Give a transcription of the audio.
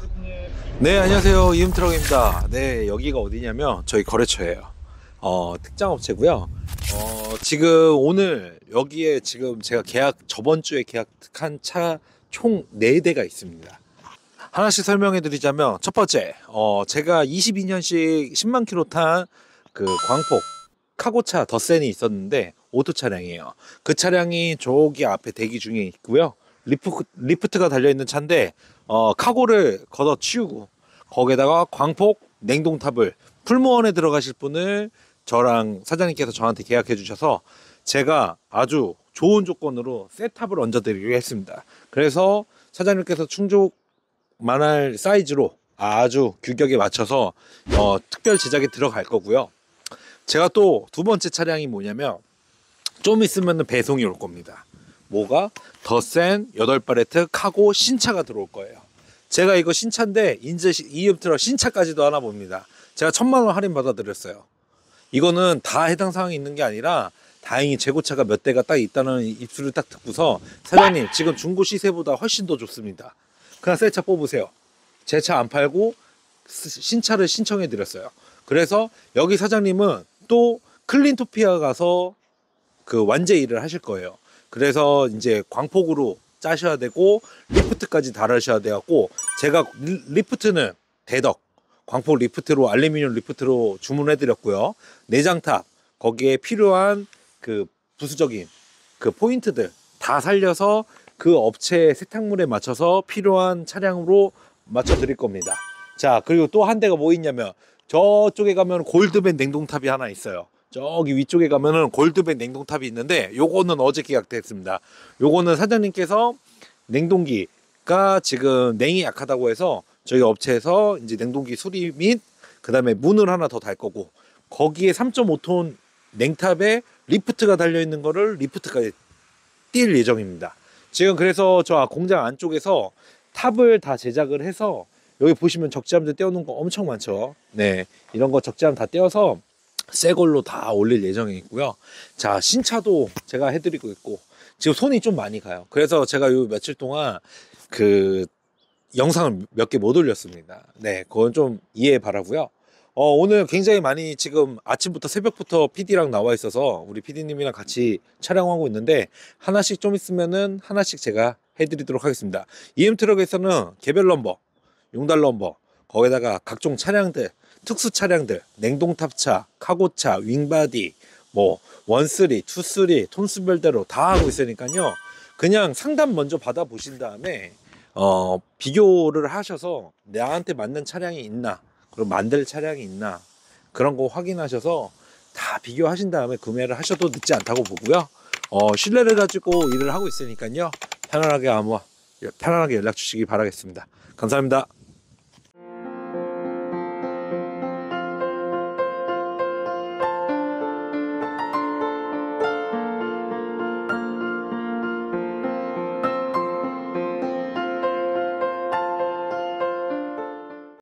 네, 안녕하세요. 이음트럭입니다. 네, 여기가 어디냐면 저희 거래처예요. 특장 업체고요. 지금 오늘 여기에 지금 제가 저번 주에 계약한 차 총 4대가 있습니다. 하나씩 설명해 드리자면 첫 번째, 제가 22년식 10만 킬로 탄 그 광폭 카고차 더센이 있었는데 오토 차량이에요. 그 차량이 저기 앞에 대기 중에 있고요. 리프트가 달려있는 차인데 카고를 걷어 치우고 거기에다가 광폭 냉동탑을 풀무원에 들어가실 분을 저랑 사장님께서 저한테 계약해 주셔서 제가 아주 좋은 조건으로 셋탑을 얹어 드리기로 했습니다. 그래서 사장님께서 충족만할 사이즈로 아주 규격에 맞춰서 특별 제작에 들어갈 거고요. 제가 또 두 번째 차량이 뭐냐면 좀 있으면 배송이 올 겁니다. 뭐가? 더센 8발레트 카고 신차가 들어올 거예요. 제가 이거 신차인데 이제 이음트럭 신차까지도 하나 봅니다. 제가 1,000만 원 할인 받아 드렸어요. 이거는 다 해당 사항이 있는 게 아니라 다행히 재고차가 몇 대가 딱 있다는 입술을 딱 듣고서 사장님 지금 중고 시세보다 훨씬 더 좋습니다. 그냥 새 차 뽑으세요. 제 차 안 팔고 신차를 신청해 드렸어요. 그래서 여기 사장님은 또 클린토피아 가서 그 완제 일을 하실 거예요. 그래서 이제 광폭으로 짜셔야 되고 리프트까지 달으셔야 돼갖고 제가 리프트는 대덕 광폭 리프트로 알루미늄 리프트로 주문해 드렸고요. 내장탑 거기에 필요한 그 부수적인 그 포인트들 다 살려서 그 업체 세탁물에 맞춰서 필요한 차량으로 맞춰 드릴 겁니다. 자, 그리고 또 한 대가 뭐 있냐면 저쪽에 가면 골드벤 냉동탑이 하나 있어요. 저기 위쪽에 가면은 골드벤 냉동탑이 있는데 요거는 어제 계약됐습니다. 요거는 사장님께서 냉동기가 지금 냉이 약하다고 해서 저희 업체에서 이제 냉동기 수리 및 그다음에 문을 하나 더 달 거고 거기에 3.5톤 냉탑에 리프트가 달려 있는 거를 리프트까지 띌 예정입니다. 지금 그래서 저 공장 안쪽에서 탑을 다 제작을 해서 여기 보시면 적재함들 떼어놓은 거 엄청 많죠. 네, 이런 거 적재함 다 떼어서 새 걸로 다 올릴 예정이 있고요. 자, 신차도 제가 해드리고 있고 지금 손이 좀 많이 가요. 그래서 제가 요 며칠 동안 그 영상을 몇 개 못 올렸습니다. 네, 그건 좀 이해 바라고요. 오늘 굉장히 많이 지금 아침부터 새벽부터 PD랑 나와 있어서 우리 PD님이랑 같이 촬영하고 있는데 하나씩 좀 있으면은 하나씩 제가 해드리도록 하겠습니다. EM트럭에서는 개별 넘버, 용달 넘버, 거기다가 각종 차량들, 특수 차량들, 냉동탑차, 카고차, 윙바디, 뭐 원쓰리, 투쓰리, 톤수별대로 다 하고 있으니까요. 그냥 상담 먼저 받아보신 다음에 비교를 하셔서 나한테 맞는 차량이 있나, 그리고 만들 차량이 있나 그런 거 확인하셔서 다 비교하신 다음에 구매를 하셔도 늦지 않다고 보고요. 신뢰를 가지고 일을 하고 있으니까요. 편안하게 연락 주시기 바라겠습니다. 감사합니다.